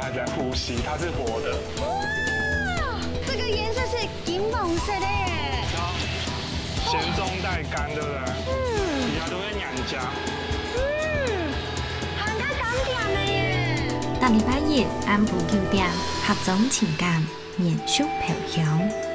还在呼吸，它是活的。 哇，这个颜色是金黄色的耶。 咸中带甘，对不对？底下都会娘家。 含到甘甜的耶。 大礼拜日，按部9点，合总情感，绵续飘香。